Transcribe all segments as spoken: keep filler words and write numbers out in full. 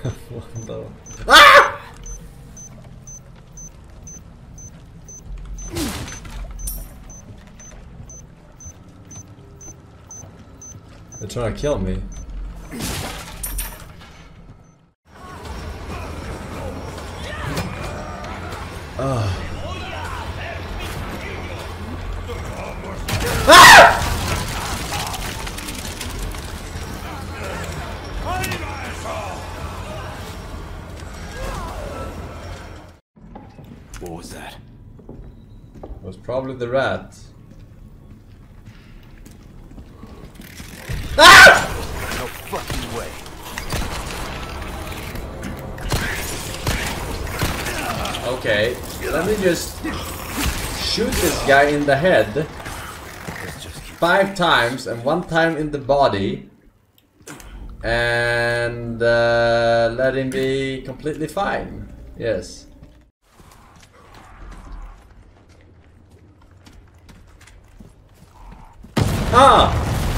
What the... Ah! They're trying to kill me. Ah! Ah! What was that? It was probably the rat. Ah! No fucking way. Okay, let me just shoot this guy in the head five times and one time in the body, and uh, let him be completely fine. Yes. Ah!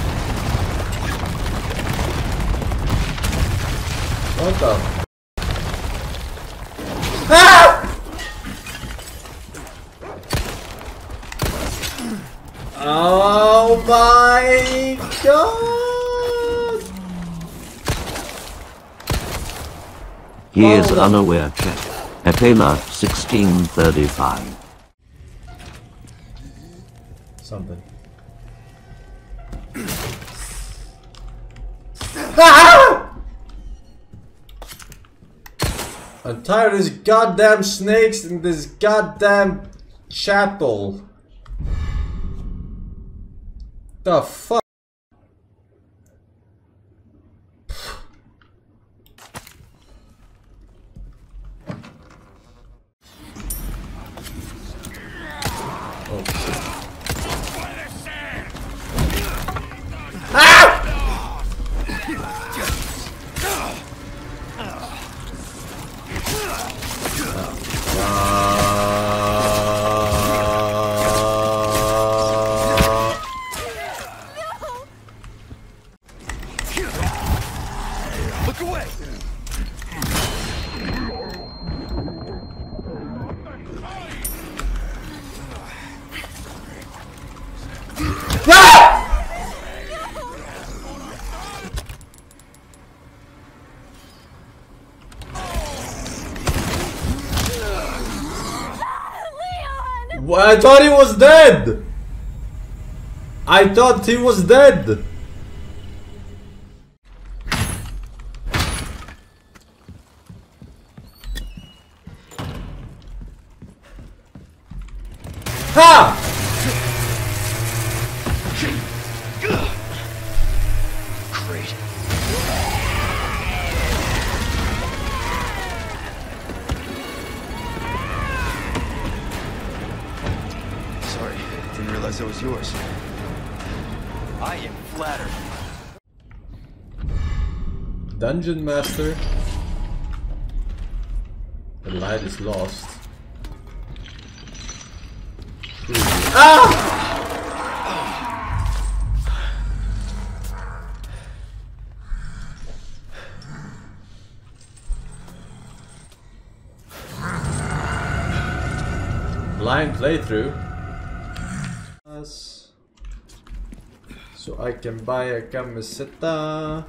What the? Ah! Oh my god! He is unaware, check. Athena sixteen thirty-five. Something. Ah! I'm tired of these goddamn snakes in this goddamn chapel. The fuck? Oh shit. Ah! Look away! Ah! Well, I thought he was dead! I thought he was dead! Ha! Great. Sorry, didn't realize that was yours. I am flattered. Dungeon Master. The light is lost. Ah! Blind playthrough. So I can buy a camiseta.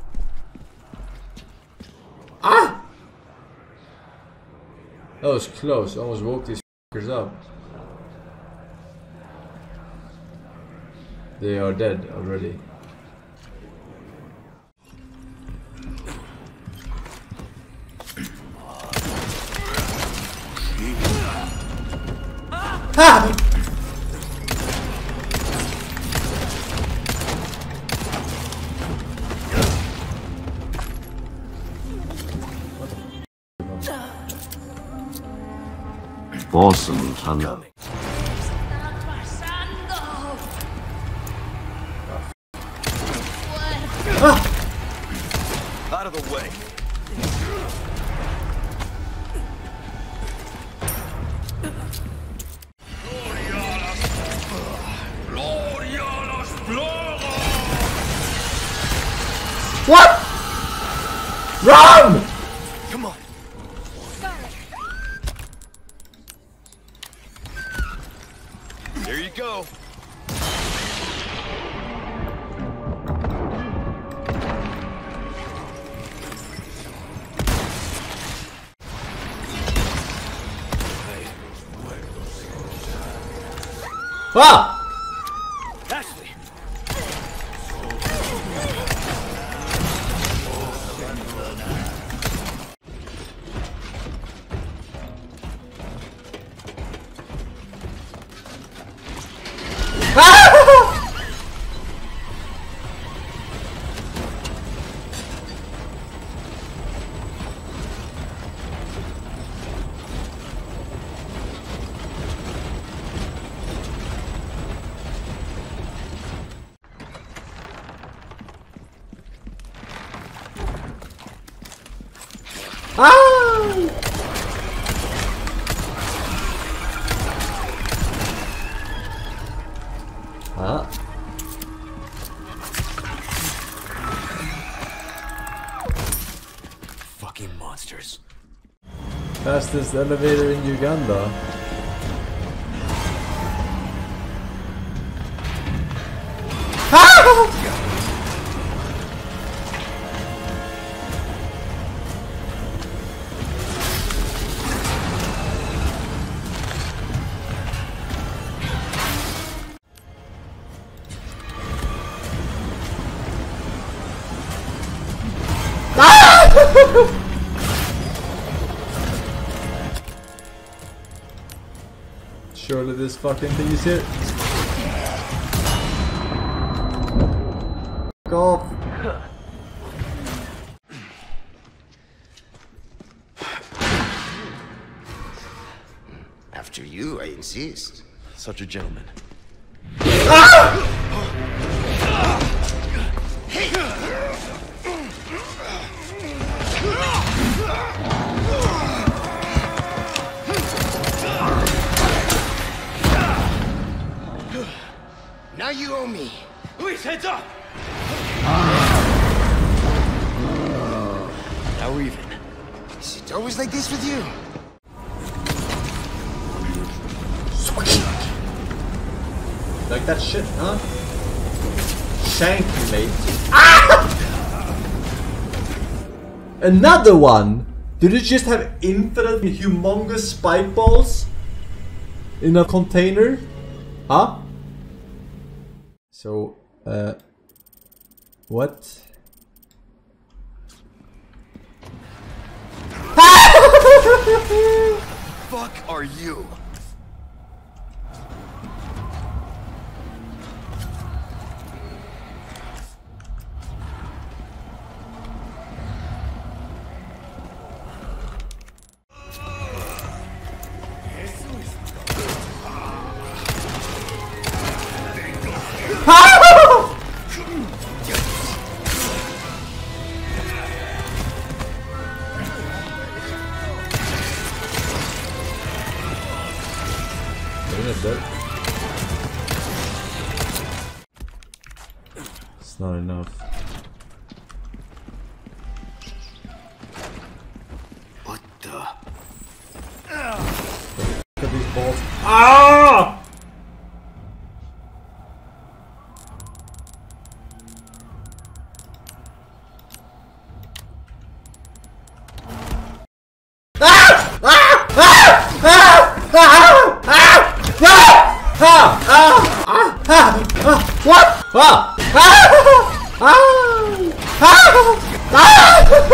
Ah! That was close. Almost woke these fuckers up. They are dead already. Ha! Awesome tunnel. Out of the way. What? Run! Ah! Ashley! Ah! Ah. Fucking monsters. Fastest elevator in Uganda. Surely this fucking thing is here. Go off. After you, I insist. Such a gentleman. Now you owe me. Luis, heads up! Now we're even. Is it always like this with you? Like that shit, huh? Shank you, mate. Ah! Another one! Did you just have infinite humongous spike balls? In a container? Huh? So, uh... what? Fuck are you? It's not enough. What the? Look at these balls. Ah! What? Ah! Ah!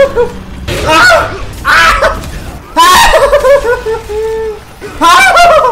Ah! Ah! Ah!